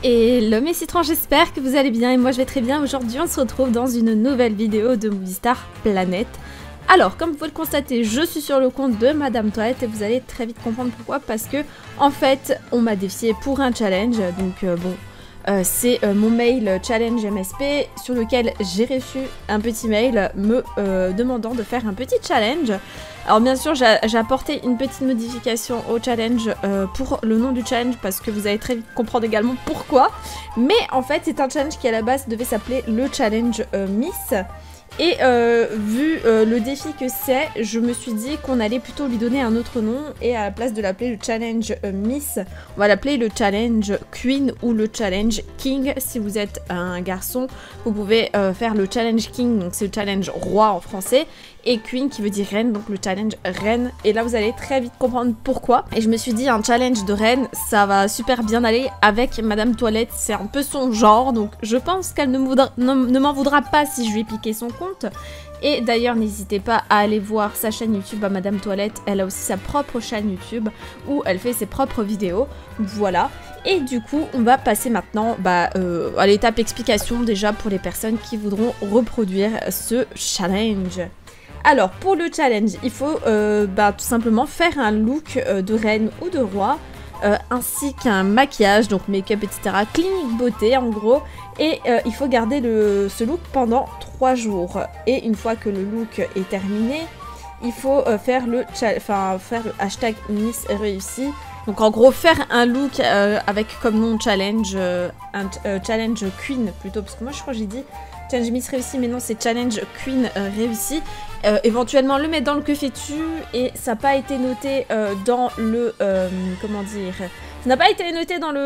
Hello mes citrons, j'espère que vous allez bien et moi je vais très bien. Aujourd'hui on se retrouve dans une nouvelle vidéo de Movistar Planet. Alors comme vous pouvez le constater, je suis sur le compte de Madame Toilette et vous allez très vite comprendre pourquoi. Parce que en fait on m'a défié pour un challenge, donc c'est mon mail challenge MSP sur lequel j'ai reçu un petit mail me demandant de faire un petit challenge. Alors bien sûr j'ai apporté une petite modification au challenge pour le nom du challenge parce que vous allez très vite comprendre également pourquoi. Mais en fait c'est un challenge qui à la base devait s'appeler le challenge Miss. Et vu le défi que c'est, je me suis dit qu'on allait plutôt lui donner un autre nom. Et à la place de l'appeler le challenge Miss, on va l'appeler le challenge Queen ou le challenge King. Si vous êtes un garçon, vous pouvez faire le challenge King, donc c'est le challenge roi en français. Et Queen qui veut dire reine, donc le challenge reine. Et là vous allez très vite comprendre pourquoi. Et je me suis dit un challenge de reine, ça va super bien aller avec Madame Toilette. C'est un peu son genre, donc je pense qu'elle ne m'en voudra pas si je lui ai piqué son compte. Et d'ailleurs n'hésitez pas à aller voir sa chaîne YouTube à Madame Toilette. Elle a aussi sa propre chaîne YouTube où elle fait ses propres vidéos. Voilà. Et du coup on va passer maintenant à l'étape explication déjà pour les personnes qui voudront reproduire ce challenge. Alors pour le challenge, il faut tout simplement faire un look de reine ou de roi, ainsi qu'un maquillage, donc make-up etc, clinique beauté en gros, et il faut garder ce look pendant 3 jours. Et une fois que le look est terminé, il faut faire le hashtag Miss réussi. Donc en gros faire un look avec comme nom challenge, challenge Queen plutôt, parce que moi je crois que j'ai dit challenge Miss réussi, mais non c'est challenge Queen réussi. Éventuellement le mettre dans le que fais-tu, et ça n'a pas été noté dans le comment dire, ça n'a pas été noté dans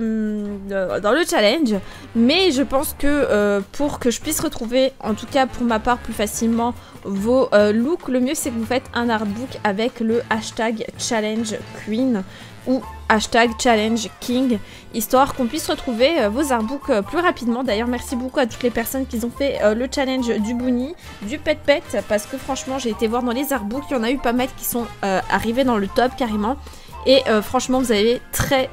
le challenge, mais je pense que pour que je puisse retrouver, en tout cas pour ma part plus facilement, vos looks, le mieux c'est que vous faites un artbook avec le hashtag challenge Queen ou hashtag challenge King, histoire qu'on puisse retrouver vos artbooks plus rapidement. D'ailleurs merci beaucoup à toutes les personnes qui ont fait le challenge du Boonie, du Pet Pet, parce que franchement j'ai été voir dans les artbooks, il y en a eu pas mal qui sont arrivés dans le top carrément. Et franchement vous avez très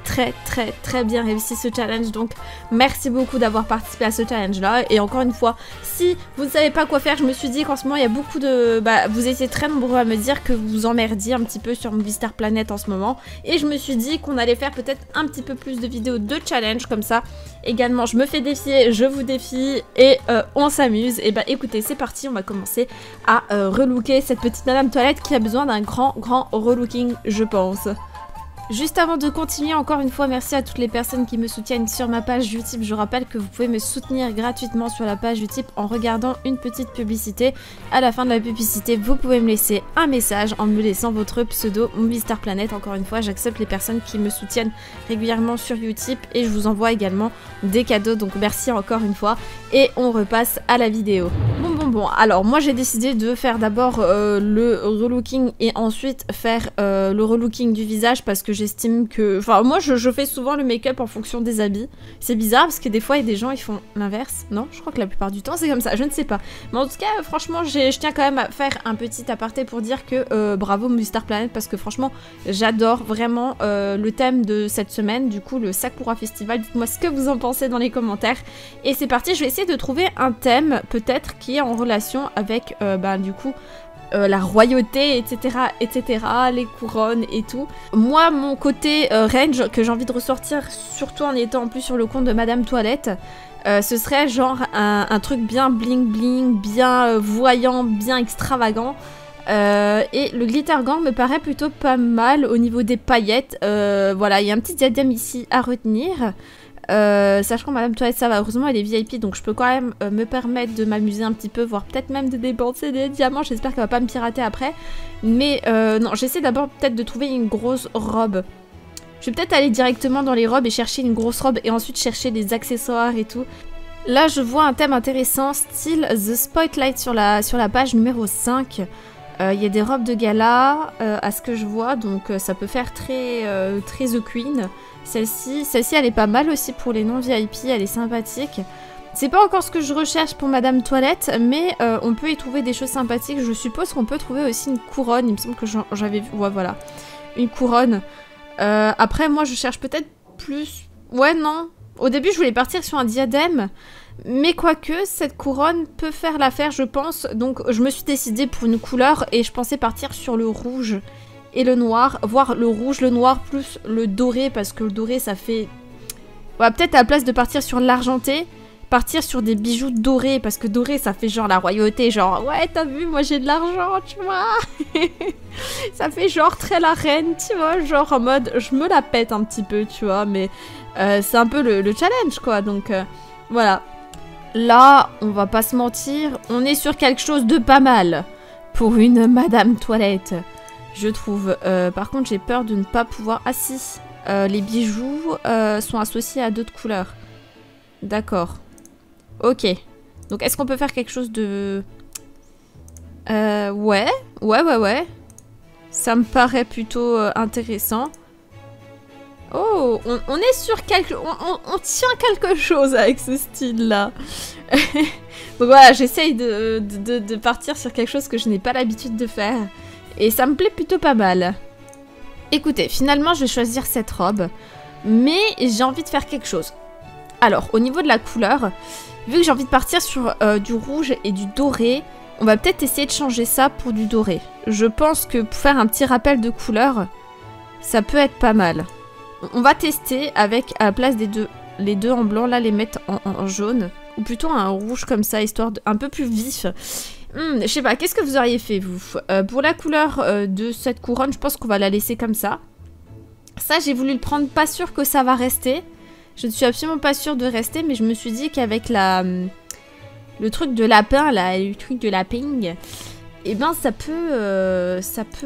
bien réussi ce challenge, donc merci beaucoup d'avoir participé à ce challenge là. Et encore une fois, si vous ne savez pas quoi faire, je me suis dit qu'en ce moment il y a beaucoup de... vous étiez très nombreux à me dire que vous vous emmerdiez un petit peu sur Movistar Planet en ce moment. Et je me suis dit qu'on allait faire peut-être un petit peu plus de vidéos de challenge comme ça. Également je me fais défier, je vous défie et on s'amuse. Et écoutez, c'est parti, on va commencer à relooker cette petite Madame Toilette qui a besoin d'un grand relooking je pense. Juste avant de continuer, encore une fois, merci à toutes les personnes qui me soutiennent sur ma page Utip. Je rappelle que vous pouvez me soutenir gratuitement sur la page Utip en regardant une petite publicité. À la fin de la publicité, vous pouvez me laisser un message en me laissant votre pseudo Movistar Planet. Encore une fois, j'accepte les personnes qui me soutiennent régulièrement sur Utip et je vous envoie également des cadeaux. Donc merci encore une fois et on repasse à la vidéo. Bon, alors moi j'ai décidé de faire d'abord le relooking et ensuite faire le relooking du visage parce que j'estime que... Enfin moi je fais souvent le make-up en fonction des habits. C'est bizarre parce que des fois il y a des gens ils font l'inverse. Non, je crois que la plupart du temps c'est comme ça, je ne sais pas. Mais en tout cas franchement je tiens quand même à faire un petit aparté pour dire que bravo Movistar Planet, parce que franchement j'adore vraiment le thème de cette semaine, du coup le Sakura Festival. Dites-moi ce que vous en pensez dans les commentaires. Et c'est parti, je vais essayer de trouver un thème peut-être qui est en relation avec du coup la royauté etc, les couronnes et tout. Moi mon côté range que j'ai envie de ressortir, surtout en étant en plus sur le compte de Madame Toilette, ce serait genre un truc bien bling bling, bien voyant, bien extravagant. Et le glitter gang me paraît plutôt pas mal au niveau des paillettes. Voilà, il y a un petit diadème ici à retenir. Sachant que Madame Toilette ça va, heureusement elle est VIP, donc je peux quand même me permettre de m'amuser un petit peu, voire peut-être même de dépenser des diamants. J'espère qu'elle va pas me pirater après. Mais non, j'essaie d'abord peut-être de trouver une grosse robe. Je vais peut-être aller directement dans les robes et chercher une grosse robe et ensuite chercher des accessoires et tout. Là je vois un thème intéressant, style The Spotlight sur la page numéro 5. Il y a des robes de gala à ce que je vois, donc ça peut faire très The Queen. Celle-ci elle est pas mal aussi pour les non VIP, elle est sympathique. C'est pas encore ce que je recherche pour Madame Toilette, mais on peut y trouver des choses sympathiques. Je suppose qu'on peut trouver aussi une couronne, il me semble que j'avais vu, ouais voilà, une couronne. Après moi je cherche peut-être plus, ouais non, Au début, je voulais partir sur un diadème, mais quoique, cette couronne peut faire l'affaire, je pense. Donc, je me suis décidée pour une couleur et je pensais partir sur le rouge et le noir. Voire le rouge, le noir, plus le doré, parce que le doré, ça fait... On va peut-être à la place de partir sur l'argenté, partir sur des bijoux dorés, parce que doré, ça fait genre la royauté, genre, ouais, t'as vu, moi j'ai de l'argent, tu vois. Ça fait genre très la reine, tu vois, genre en mode, je me la pète un petit peu, tu vois, mais c'est un peu le challenge, quoi, donc voilà. Là, on va pas se mentir, on est sur quelque chose de pas mal pour une Madame Toilette, je trouve. Par contre, j'ai peur de ne pas pouvoir... Ah si, les bijoux sont associés à d'autres couleurs. D'accord. Ok. Donc, est-ce qu'on peut faire quelque chose de... Ouais. Ça me paraît plutôt intéressant. Oh, on est sur quelque... On tient quelque chose avec ce style-là. Donc voilà, j'essaye de partir sur quelque chose que je n'ai pas l'habitude de faire. Et ça me plaît plutôt pas mal. Écoutez, finalement, je vais choisir cette robe. Mais j'ai envie de faire quelque chose. Alors, au niveau de la couleur, vu que j'ai envie de partir sur du rouge et du doré, on va peut-être essayer de changer ça pour du doré. Je pense que pour faire un petit rappel de couleur, ça peut être pas mal. On va tester avec, à la place des deux, les deux en blanc, là, les mettre en jaune. Ou plutôt un rouge comme ça, histoire de, un peu plus vif. Je sais pas, qu'est-ce que vous auriez fait, vous? Pour la couleur de cette couronne, je pense qu'on va la laisser comme ça. Ça, j'ai voulu le prendre, pas sûr que ça va rester. Je ne suis absolument pas sûre de rester, mais je me suis dit qu'avec le truc de lapin, là, le truc de laping, eh ben, ça peut...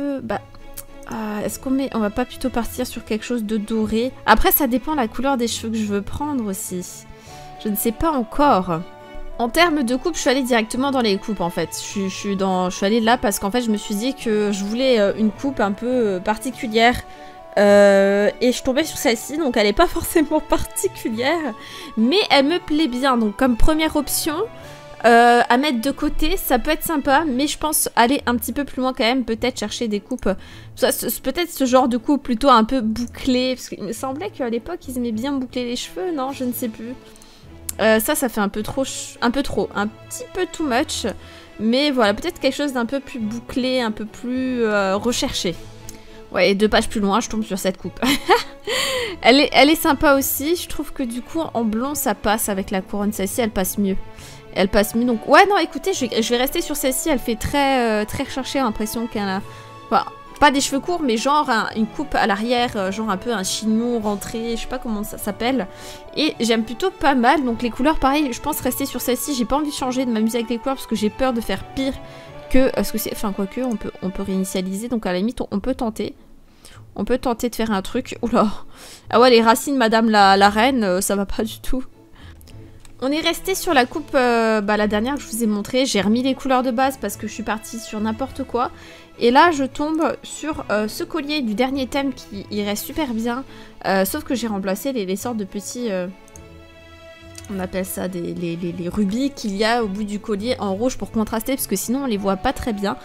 est-ce qu'on met... On va pas plutôt partir sur quelque chose de doré? Après, ça dépend de la couleur des cheveux que je veux prendre aussi. Je ne sais pas encore. En termes de coupe, je suis allée directement dans les coupes, en fait. Je suis allée là parce qu'en fait, je me suis dit que je voulais une coupe un peu particulière. Et je suis tombée sur celle-ci, donc elle n'est pas forcément particulière, mais elle me plaît bien. Donc comme première option à mettre de côté, ça peut être sympa, mais je pense aller un petit peu plus loin quand même, peut-être chercher des coupes, peut-être ce genre de coupe plutôt un peu bouclée, parce qu'il me semblait qu'à l'époque ils aimaient bien boucler les cheveux, non, je ne sais plus. Ça fait un peu trop, un petit peu too much, mais voilà, peut-être quelque chose d'un peu plus bouclé, un peu plus recherché. Ouais, et 2 pages plus loin, je tombe sur cette coupe. elle est sympa aussi. Je trouve que du coup, en blond, ça passe avec la couronne. Celle-ci, elle passe mieux. Elle passe mieux. Donc, ouais, non, écoutez, je vais rester sur celle-ci. Elle fait très recherchée, l'impression qu'elle a... Enfin, pas des cheveux courts, mais genre une coupe à l'arrière, genre un peu un chignon rentré. Je sais pas comment ça s'appelle. Et j'aime plutôt pas mal. Donc, les couleurs, pareil, je pense rester sur celle-ci. J'ai pas envie de changer, de m'amuser avec les couleurs, parce que j'ai peur de faire pire. Parce que c'est, enfin quoique on peut réinitialiser, donc à la limite on peut tenter. On peut tenter de faire un truc. Oula. Ah ouais, les racines Madame la Reine, ça va pas du tout. On est resté sur la coupe, la dernière que je vous ai montrée. J'ai remis les couleurs de base parce que je suis partie sur n'importe quoi. Et là je tombe sur ce collier du dernier thème qui il reste super bien. Sauf que j'ai remplacé les sortes de petits... on appelle ça les rubis qu'il y a au bout du collier en rouge pour contraster, parce que sinon on les voit pas très bien.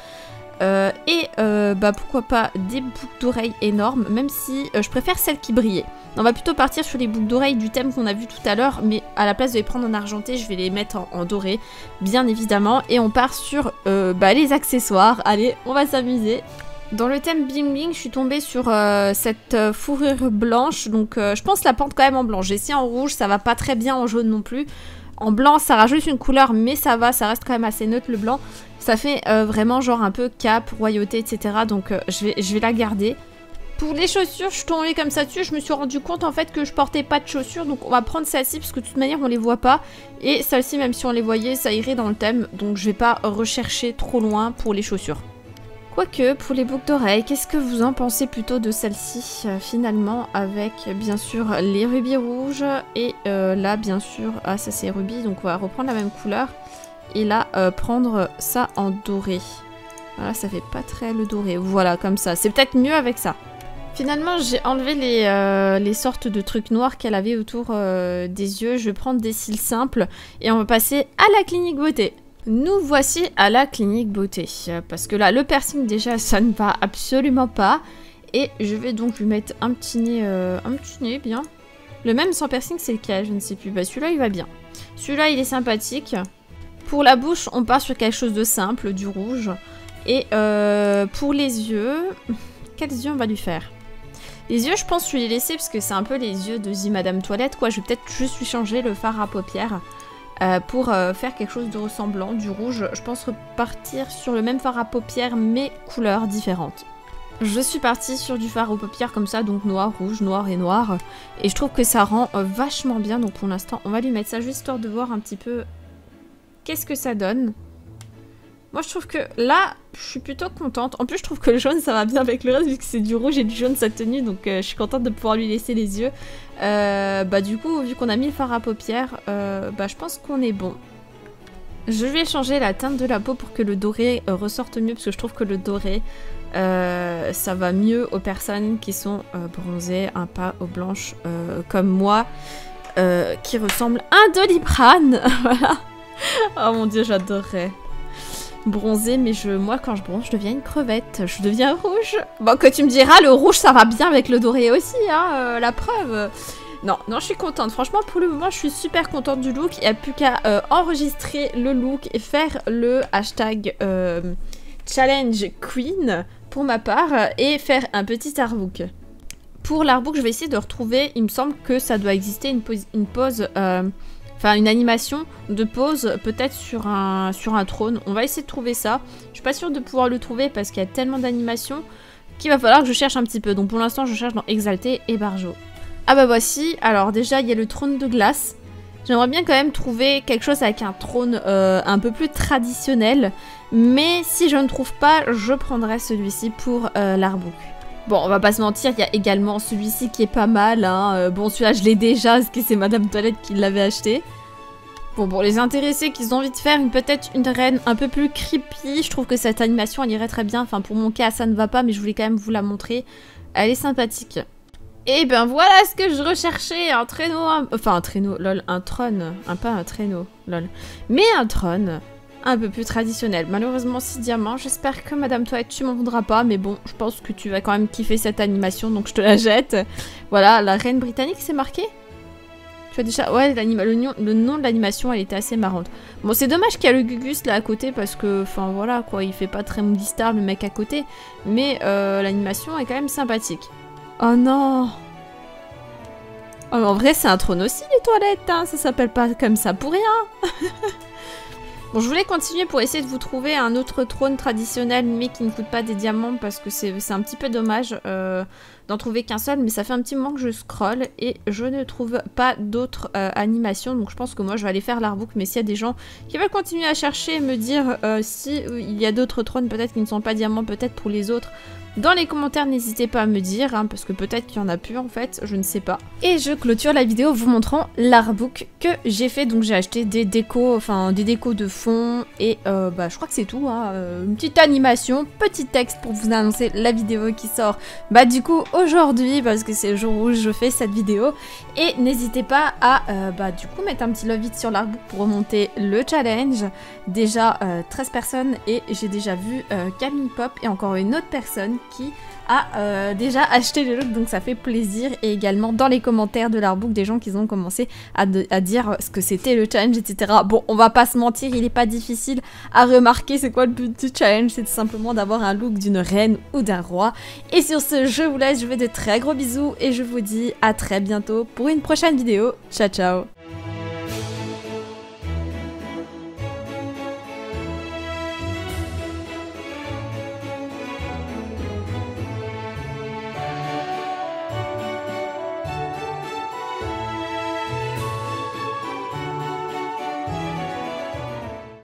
Pourquoi pas des boucles d'oreilles énormes, même si je préfère celles qui brillaient. On va plutôt partir sur les boucles d'oreilles du thème qu'on a vu tout à l'heure, mais à la place de les prendre en argenté, je vais les mettre en doré, bien évidemment. Et on part sur les accessoires. Allez, on va s'amuser. Dans le thème bling bling, je suis tombée sur cette fourrure blanche, donc je pense la prendre quand même en blanc. J'ai essayé en rouge, ça va pas très bien en jaune non plus. En blanc, ça rajoute une couleur, mais ça va, ça reste quand même assez neutre le blanc. Ça fait vraiment genre un peu cap, royauté, etc. Donc je vais la garder. Pour les chaussures, je suis tombée comme ça dessus. Je me suis rendu compte en fait que je portais pas de chaussures. Donc on va prendre celle-ci parce que de toute manière on les voit pas. Et celle-ci, même si on les voyait, ça irait dans le thème. Donc je vais pas rechercher trop loin pour les chaussures. Quoique, pour les boucles d'oreilles, qu'est-ce que vous en pensez plutôt de celle-ci finalement, avec bien sûr les rubis rouges et là bien sûr, ah ça c'est rubis, donc on va reprendre la même couleur et là prendre ça en doré. Voilà, ça fait pas très le doré, voilà comme ça, c'est peut-être mieux avec ça. Finalement j'ai enlevé les sortes de trucs noirs qu'elle avait autour des yeux, je vais prendre des cils simples et on va passer à la clinique beauté. Nous voici à la clinique beauté, parce que là, le piercing déjà, ça ne va absolument pas. Et je vais donc lui mettre un petit nez bien. Le même sans piercing, c'est lequel? Je ne sais plus. Bah celui-là, il va bien. Celui-là, il est sympathique. Pour la bouche, on part sur quelque chose de simple, du rouge. Et pour les yeux... Quels yeux on va lui faire? Les yeux, je pense que je vais les laisser parce que c'est un peu les yeux de The Madame Toilette, quoi. Je vais peut-être juste lui changer le fard à paupières pour faire quelque chose de ressemblant, du rouge. Je pense repartir sur le même fard à paupières, mais couleurs différentes. Je suis partie sur du fard aux paupières comme ça, donc noir, rouge, noir et noir. Et je trouve que ça rend vachement bien, donc pour l'instant, on va lui mettre ça juste histoire de voir un petit peu qu'est-ce que ça donne. Moi, je trouve que là, je suis plutôt contente. En plus, je trouve que le jaune, ça va bien avec le reste, vu que c'est du rouge et du jaune sa tenue. Donc, je suis contente de pouvoir lui laisser les yeux. Bah, du coup, vu qu'on a mis le fard à paupières, bah, je pense qu'on est bon. Je vais changer la teinte de la peau pour que le doré ressorte mieux, parce que je trouve que le doré, ça va mieux aux personnes qui sont bronzées, un pas aux blanches, comme moi, qui ressemble à un Doliprane. Voilà. Oh mon dieu, j'adorerais bronzer, mais moi quand je bronze, je deviens une crevette, je deviens rouge. Bon, que tu me diras, le rouge ça va bien avec le doré aussi, hein, la preuve. Non, je suis contente. Franchement, pour le moment, je suis super contente du look. Il n'y a plus qu'à enregistrer le look et faire le hashtag challenge queen pour ma part et faire un petit artbook. Pour l'artbook, je vais essayer de retrouver, il me semble que ça doit exister une pause enfin, une animation de pause, peut-être sur un trône. On va essayer de trouver ça. Je suis pas sûre de pouvoir le trouver parce qu'il y a tellement d'animations qu'il va falloir que je cherche un petit peu. Donc pour l'instant, je cherche dans Exalté et Barjo. Ah bah voici. Alors déjà, il y a le trône de glace. J'aimerais bien quand même trouver quelque chose avec un trône un peu plus traditionnel. Mais si je ne trouve pas, je prendrai celui-ci pour l'artbook. Bon, on va pas se mentir, il y a également celui-ci qui est pas mal, hein. Bon, celui-là, je l'ai déjà, parce que c'est Madame Toilette qui l'avait acheté. Bon, pour les intéressés qui ont envie de faire peut-être une reine un peu plus creepy, je trouve que cette animation, elle irait très bien. Enfin, pour mon cas, ça ne va pas, mais je voulais quand même vous la montrer. Elle est sympathique. Et ben voilà ce que je recherchais, un traîneau... Enfin, un traîneau, lol, un trône. Pas un traîneau, lol. Mais un trône... un peu plus traditionnel. Malheureusement 6 diamants, j'espère que Madame Toilette tu m'en voudras pas, mais bon, je pense que tu vas quand même kiffer cette animation, donc je te la jette. Voilà, la reine britannique, c'est marqué? Tu as déjà... Ouais, le nom de l'animation, elle était assez marrante. Bon, c'est dommage qu'il y a le Gugus là à côté, parce que, enfin voilà, quoi, il fait pas très movie star le mec à côté, mais l'animation est quand même sympathique. Oh non! Oh, en vrai, c'est un trône aussi, les toilettes, hein, ça s'appelle pas comme ça pour rien. Bon, je voulais continuer pour essayer de vous trouver un autre trône traditionnel, mais qui ne coûte pas des diamants, parce que c'est un petit peu dommage d'en trouver qu'un seul, mais ça fait un petit moment que je scrolle, et je ne trouve pas d'autres animations, donc je pense que moi je vais aller faire l'artbook, mais s'il y a des gens qui veulent continuer à chercher et me dire si il y a d'autres trônes, peut-être qui ne sont pas diamants, peut-être pour les autres, dans les commentaires, n'hésitez pas à me dire, hein, parce que peut-être qu'il y en a plus en fait, je ne sais pas. Et je clôture la vidéo vous montrant l'artbook que j'ai fait. Donc j'ai acheté des décos, enfin des décos de fond et bah je crois que c'est tout, hein, une petite animation, petit texte pour vous annoncer la vidéo qui sort bah du coup aujourd'hui, parce que c'est le jour où je fais cette vidéo. Et n'hésitez pas à bah du coup mettre un petit love it sur l'artbook pour remonter le challenge. Déjà 13 personnes et j'ai déjà vu Camille Pop et encore une autre personne qui a déjà acheté le look, donc ça fait plaisir. Et également dans les commentaires de l'artbook des gens qui ont commencé à dire ce que c'était le challenge, etc. Bon, on va pas se mentir, il est pas difficile à remarquer c'est quoi le but du challenge, c'est tout simplement d'avoir un look d'une reine ou d'un roi. Et sur ce, je vous laisse, je vous fais de très gros bisous et je vous dis à très bientôt pour une prochaine vidéo. Ciao ciao.